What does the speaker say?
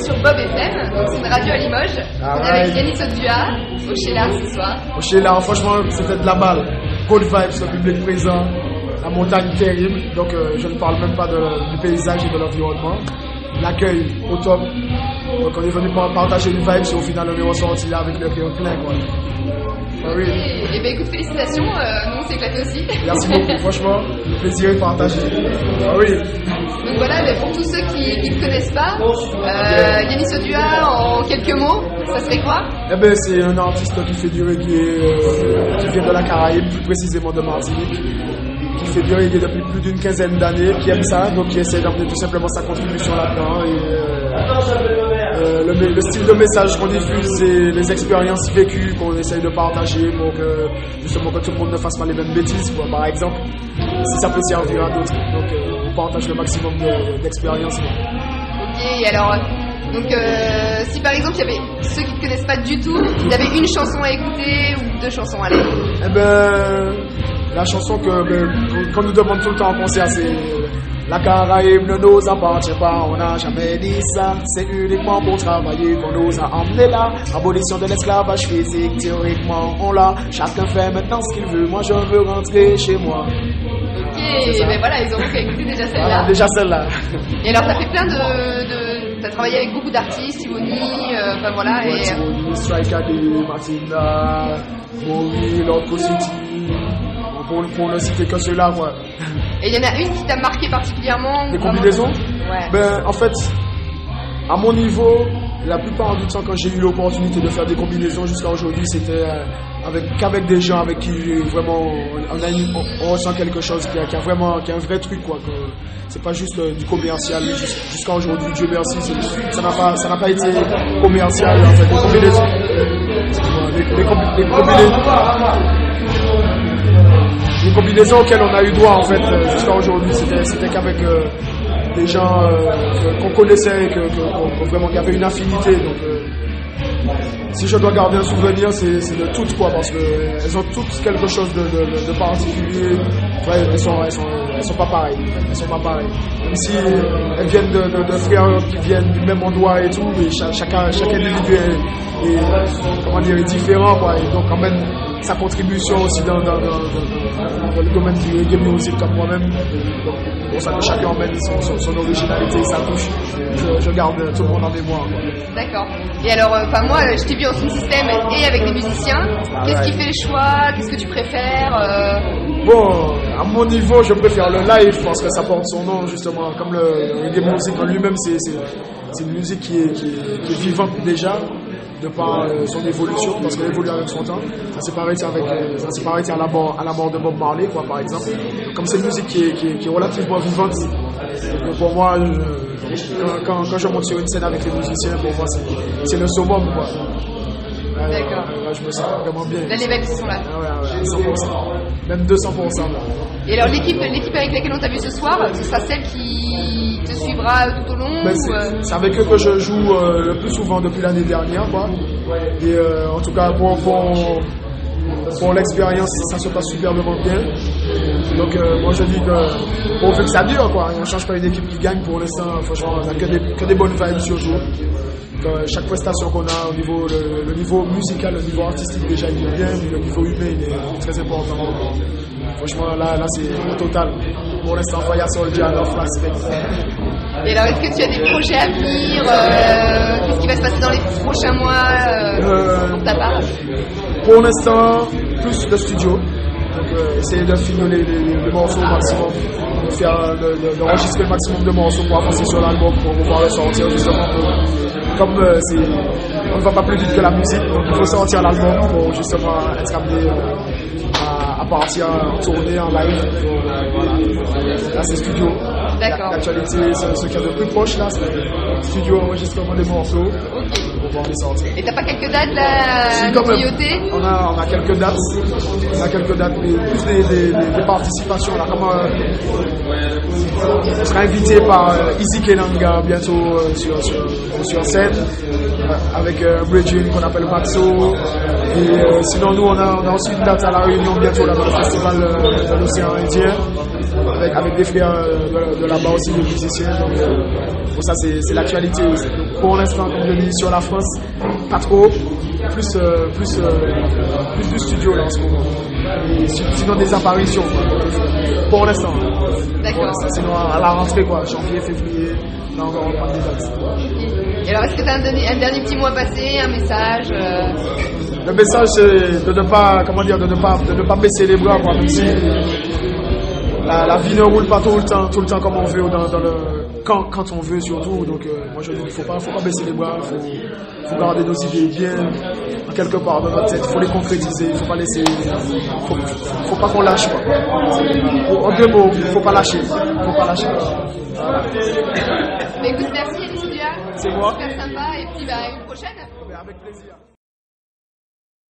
sur Bob FM, donc c'est une radio à Limoges. On est avec Yanis Odua, au Sheila ce soir. Au Sheila, franchement, c'était de la balle. Good vibes, le public présent, la montagne terrible. Donc, je ne parle même pas du paysage et de l'environnement. L'accueil au top. Donc, on est venu partager une vibe et au final, on est ressorti là avec le cœur plein, quoi. Oui. Et bien écoute, félicitations, nous on s'éclate aussi. Merci beaucoup, franchement, le plaisir est partagé. Oui. Donc voilà, mais pour tous ceux qui ne connaissent pas, Yanis Odua, en quelques mots, ça serait quoi? Eh ben, c'est un artiste qui fait du reggae, qui vient de la Caraïbe, plus précisément de Martinique, qui fait du reggae depuis plus d'une quinzaine d'années, qui aime ça, donc qui essaie d'emmener tout simplement sa contribution là-dedans. Le style de message qu'on diffuse, c'est les expériences vécues qu'on essaye de partager pour que justement que tout le monde ne fasse pas les mêmes bêtises, quoi. Par exemple, si ça peut servir à d'autres, donc on partage le maximum d'expériences. Ok, alors donc si par exemple il y avait ceux qui ne connaissent pas du tout, ils avaient une chanson à écouter ou deux chansons à l'écouter. Eh ben, la chanson qu'on nous demande tout le temps en concert, c'est la Caraïbe ne nous appartient pas, on n'a jamais dit ça. C'est uniquement pour travailler qu'on nous a emmenés là. Abolition de l'esclavage physique, théoriquement on l'a. Chacun fait maintenant ce qu'il veut, moi je veux rentrer chez moi. Ok, mais voilà, ils auront qu'à écouter déjà celle-là. Voilà, déjà celle-là. Et alors t'as fait plein t'as travaillé avec beaucoup d'artistes, Ivoni, enfin voilà. Ouais, Ivoni, Strike Adé, Matilda, Mori, Lord City. Pour ne citer que ceux-là, quoi. Et il y en a une qui t'a marqué particulièrement? Des combinaisons? Ouais. Ben, en fait, à mon niveau, la plupart du temps, quand j'ai eu l'opportunité de faire des combinaisons jusqu'à aujourd'hui, c'était qu'avec des gens avec qui vraiment on ressent quelque chose qui a un vrai truc, quoi. C'est pas juste du commercial. Jusqu'à aujourd'hui, Dieu merci, ça n'a pas été commercial, en fait. Les combinaisons. Les combinaisons auxquelles on a eu droit en fait jusqu'à aujourd'hui, c'était qu'avec des gens qu'on connaissait et vraiment qu'il y avait une affinité. Donc si je dois garder un souvenir, c'est de toutes, quoi, parce qu'elles ont toutes quelque chose de particulier. Ouais, elles sont pas pareilles. Elles sont pas pareilles. Même si elles viennent de frères qui viennent du même endroit et tout, et chaque individu est différent, quoi. Et donc quand même sa contribution aussi dans le domaine du reggae music comme moi-même. Donc, pour ça que chacun emmène son originalité et sa touche. Je garde tout le monde en mémoire. D'accord. Et alors, moi, je t'ai vu en son système et avec des musiciens. Qu'est-ce qui fait le choix? Qu'est-ce que tu préfères? Bon, à mon niveau, je préfère le live parce que ça porte son nom, justement. Comme le reggae music en lui-même, c'est une musique qui est vivante déjà, de par son évolution, parce qu'elle évolue avec son temps. Ça s'est pas arrêté à la mort de Bob Marley, quoi, par exemple. Donc, comme c'est une musique qui est relativement vivante, donc pour moi, quand je monte sur une scène avec les musiciens, pour moi, c'est le summum, quoi. D'accord. Je me sens vraiment bien. Là, les vibes sont là. Ouais, 100%. Même 200%. Là. Et alors, l'équipe avec laquelle on t'a vu ce soir, ce sera celle qui te suivra tout au long? C'est avec eux que je joue le plus souvent depuis l'année dernière, quoi. Et en tout cas, pour l'expérience, ça se passe superbement bien. Donc, moi, je dis que pourvu que ça dure, quoi. On ne change pas une équipe qui gagne pour l'instant. Franchement, on n'a que des bonnes vibes surtout. Chaque prestation qu'on a au niveau le niveau musical, le niveau artistique déjà il est bien, mais le niveau humain il est très important. Franchement là c'est au total. Pour l'instant Fire Soldier à leur face. Et alors est-ce que tu as des projets à venir? Qu'est-ce qui va se passer dans les prochains mois pour ta part? Pour l'instant plus de studio. Donc essayer de filmer les morceaux au maximum, d'enregistrer le maximum de morceaux pour avancer sur l'album, pour pouvoir le sortir justement. Comme on ne va pas plus vite que la musique, donc il faut sortir l'album pour justement être amené à partir en tournée, en live. Voilà. Là c'est studio. D'accord. L'actualité, ce qu'il y a de plus proche là, c'est studio, enregistrement des morceaux. Ok. Pour pouvoir les sortir. Et t'as pas quelques dates là à grignoter? On a quelques dates. Mais plus des participations là. On sera invité par Easy Kenanga bientôt sur scène avec Bridging qu'on appelle Maxo. Et sinon nous on a aussi une date à La Réunion bientôt là dans le festival de l'océan Indien. avec des frères de là-bas aussi, des musiciens. Donc, bon, ça c'est l'actualité aussi. Donc, pour l'instant, comme je dis, sur la France, pas trop. Plus du studio là en ce moment. Et sinon des apparitions pour l'instant. D'accord. Sinon à la rentrée quoi, janvier, février, là encore on prend des dates. Et alors est-ce que tu as un dernier petit mot à passer, un message Le message c'est de ne pas baisser les bras quoi, même si la vie ne roule pas tout le temps comme on veut quand on veut surtout. Donc moi je dis il faut pas baisser les bras, faut garder nos idées bien quelque part dans notre tête, il faut les concrétiser, il faut pas laisser, faut pas qu'on lâche quoi. En deux mots, il faut pas lâcher, Mais écoute, merci Yannis Duhard, c'est moi. super sympa et puis une prochaine. Avec plaisir.